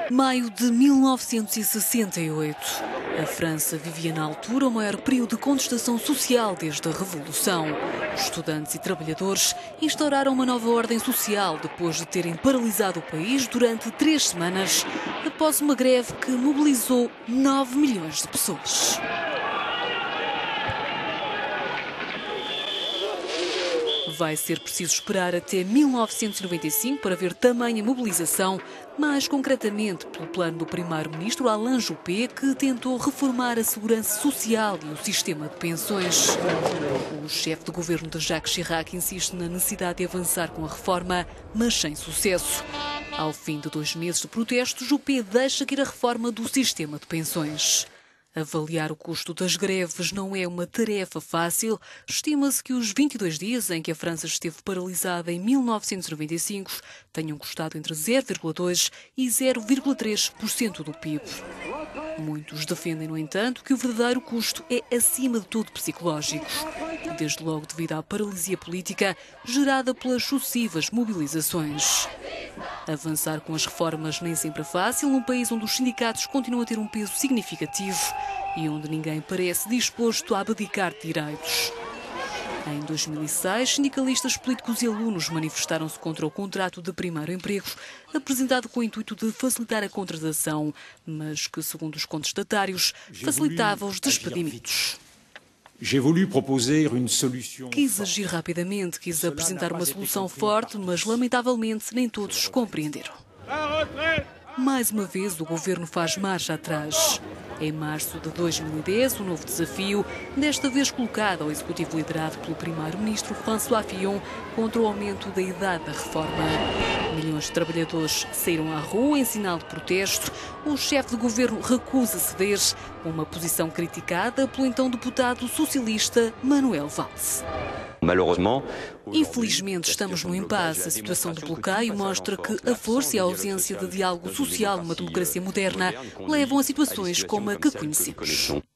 Maio de 1968. A França vivia na altura o maior período de contestação social desde a Revolução. Os estudantes e trabalhadores instauraram uma nova ordem social depois de terem paralisado o país durante 3 semanas, após uma greve que mobilizou 9 milhões de pessoas. Vai ser preciso esperar até 1995 para ver tamanha mobilização, mais concretamente pelo plano do primeiro-ministro Alain Juppé, que tentou reformar a segurança social e o sistema de pensões. O chefe de governo de Jacques Chirac insiste na necessidade de avançar com a reforma, mas sem sucesso. Ao fim de 2 meses de protestos, Juppé deixa cair a reforma do sistema de pensões. Avaliar o custo das greves não é uma tarefa fácil. Estima-se que os 22 dias em que a França esteve paralisada em 1995 tenham custado entre 0,2% e 0,3% do PIB. Muitos defendem, no entanto, que o verdadeiro custo é, acima de tudo, psicológico. Desde logo devido à paralisia política gerada pelas sucessivas mobilizações. Avançar com as reformas nem sempre é fácil, num país onde os sindicatos continuam a ter um peso significativo e onde ninguém parece disposto a abdicar de direitos. Em 2006, sindicalistas, políticos e alunos manifestaram-se contra o contrato de primeiro emprego, apresentado com o intuito de facilitar a contratação, mas que, segundo os contestatários, facilitava os despedimentos. Quis agir rapidamente, quis apresentar uma solução forte, mas lamentavelmente nem todos compreenderam. Mais uma vez, o governo faz marcha atrás. Em março de 2010, um novo desafio, desta vez colocado ao executivo liderado pelo primeiro-ministro François Fillon contra o aumento da idade da reforma. Milhões de trabalhadores saíram à rua em sinal de protesto. O chefe de governo recusa ceder, uma posição criticada pelo então deputado socialista Manuel Valls. Infelizmente, estamos num impasse. A situação do bloqueio mostra que a força e a ausência de diálogo social numa democracia moderna levam a situações como a que conhecemos.